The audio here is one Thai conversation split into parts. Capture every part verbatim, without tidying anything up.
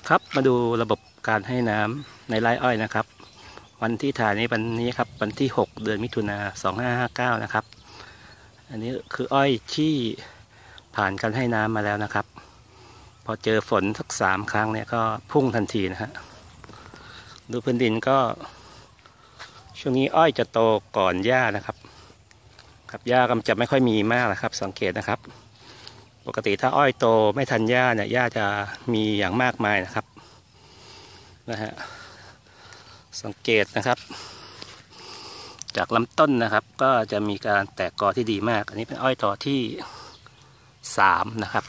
ครับมาดูระบบการให้น้ำในไร่อ้อยนะครับวันที่ถ่ายนี้วันนี้ครับวันที่หกเดือนมิถุนาสองห้าห้าเก้านะครับอันนี้คืออ้อยที่ผ่านการให้น้ำมาแล้วนะครับพอเจอฝนสักสามครั้งเนี่ยก็พุ่งทันทีนะฮะดูพื้นดินก็ช่วงนี้อ้อยจะโตก่อนหญ้านะครับครับหญ้าก็จะไม่ค่อยมีมากนะครับสังเกตนะครับปกติถ้าอ้อยโตไม่ทันหญ้าเนี่ยหญ้าจะมีอย่างมากมายนะครับนะฮะสังเกตนะครับจากลำต้นนะครับก็จะมีการแตกกอที่ดีมากอันนี้เป็นอ้อยต่อที่สามนะครับ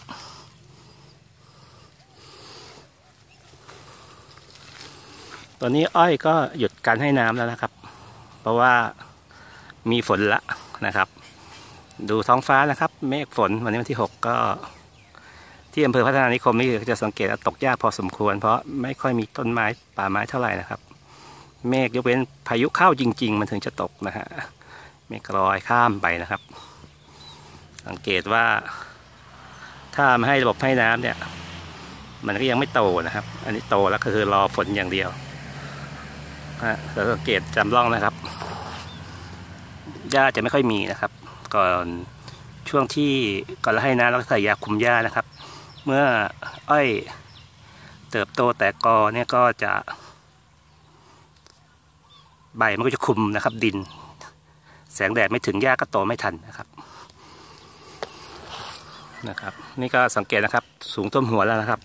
ตอนนี้อ้อยก็หยุดการให้น้ำแล้วนะครับเพราะว่ามีฝนละนะครับดูท้องฟ้านะครับเมฆฝนวันนี้วันที่หกก็ที่อำเภอพัฒนานิคมนี่จะสังเกตตกยากพอสมควรเพราะไม่ค่อยมีต้นไม้ป่าไม้เท่าไหร่นะครับเมฆยกเว้นพายุเข้าจริงๆมันถึงจะตกนะฮะเมฆลอยข้ามไปนะครับสังเกตว่าถ้าไม่ให้ระบบให้น้ำเนี่ยมันก็ยังไม่โตนะครับอันนี้โตแล้วก็คือรอฝนอย่างเดียวนะสังเกตจำลองนะครับหญ้าจะไม่ค่อยมีนะครับก่อนช่วงที่ก่อนเราให้น้ำเราใส่ยาคุมหญ้านะครับเมื่ออ้อยเติบโตแตกกอเนี่ยก็จะใบมันก็จะคุมนะครับดินแสงแดดไม่ถึงหญ้าก็โตไม่ทันนะครับนะครับนี่ก็สังเกตนะครับสูงท่วมหัวแล้วนะครับ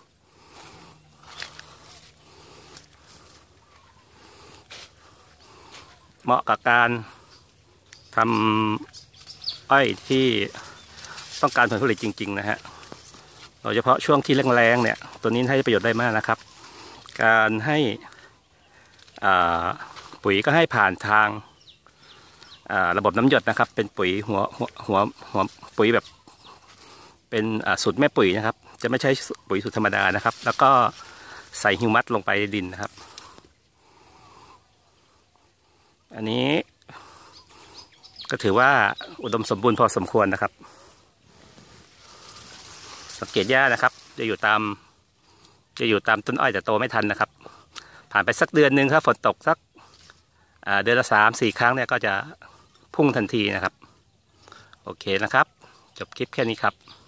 เหมาะกับการทำอ้อยที่ต้องการผลผลิตจริงๆนะฮะโดยเฉพาะช่วงที่แรงๆเนี่ยตัวนี้ให้ประโยชน์ได้มากนะครับการให้ปุ๋ยก็ให้ผ่านทางระบบน้ำหยดนะครับเป็นปุ๋ยหัวหัวหัวหัวปุ๋ยแบบเป็นสูตรแม่ปุ๋ยนะครับจะไม่ใช่ปุ๋ยสูตรธรรมดานะครับแล้วก็ใส่ฮิวมัสลงไปในดินนะครับอันนี้ก็ถือว่าอุดมสมบูรณ์พอสมควรนะครับสังเกตหญ้านะครับจะอยู่ตามจะอยู่ตามต้นอ้อยแต่โตไม่ทันนะครับผ่านไปสักเดือนหนึ่งครับฝนตกสักเดือนละสามสี่ครั้งเนี่ยก็จะพุ่งทันทีนะครับโอเคนะครับจบคลิปแค่นี้ครับ